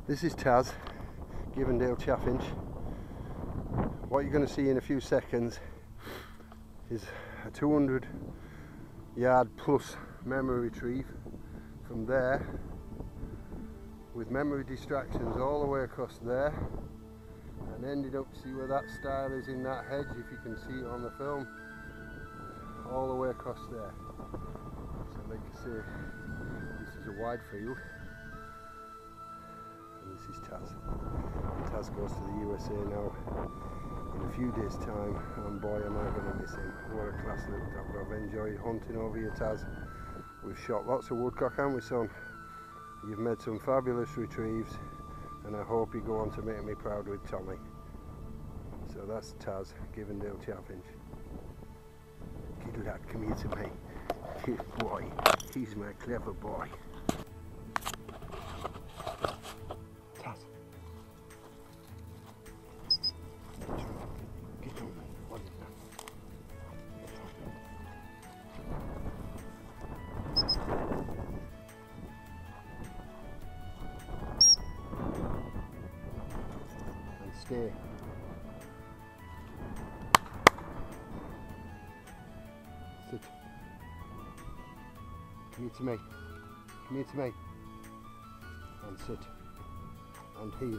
This is Taz, Givendale Chaffinch. What you're going to see in a few seconds is a 200 yard plus memory retrieve from there, with memory distractions all the way across there, and ended up, see where that stile is in that hedge, if you can see it on the film, all the way across there. So like I say, this is a wide field. And this is Taz. And Taz goes to the USA now in a few days' time, and boy am I going to miss him. What a class that I've enjoyed hunting over here, Taz. We've shot lots of woodcock, haven't we, son? You've made some fabulous retrieves, and I hope you go on to make me proud with Tommy. So that's Taz, Givendale Chaffinch. Kid lad, come here to me. Kid boy, he's my clever boy. Stay. Sit. Come here to me. Come here to me. And sit. And heel.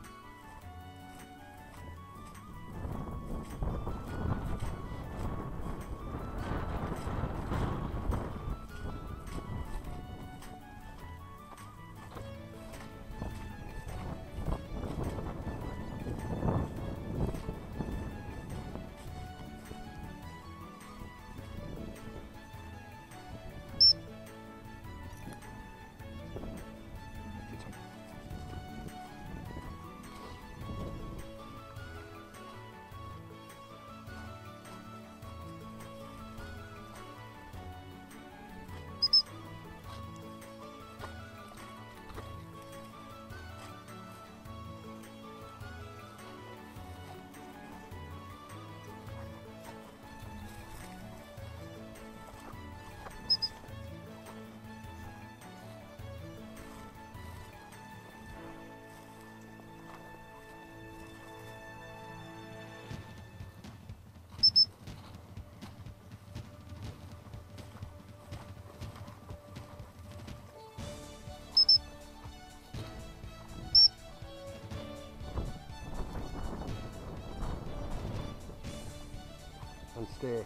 And stay.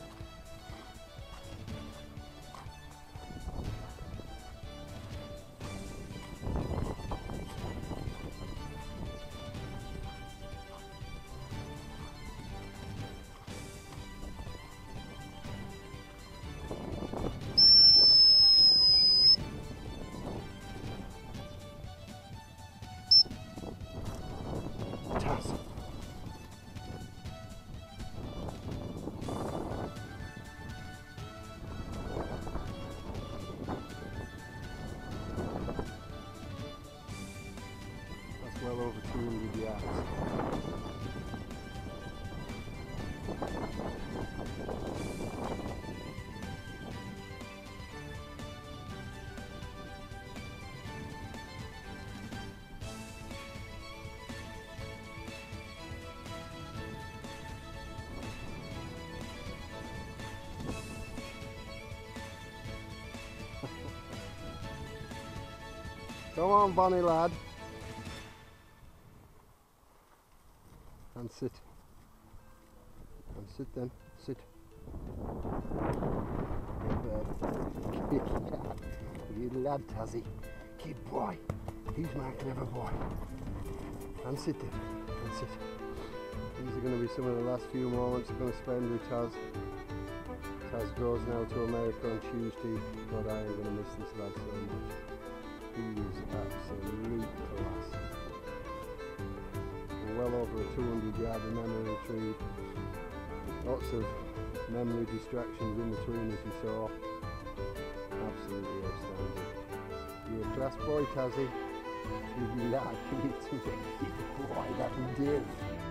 Taz. Well over 200 yards. Come on, Bonnie lad. And sit. And sit then. Sit. Good lad. You lad, Tazzy. Kid boy. He's my clever boy. And sit then. And sit. These are going to be some of the last few moments I'm going to spend with Taz. Taz goes now to America on Tuesday, but I am going to miss this lad so much. He is absolute class. Well over a 200 yard memory retrieve. Lots of memory distractions in between, as you saw. Absolutely outstanding. You're a class boy, Tazzy. You lad, give it to me. Boy, that he did.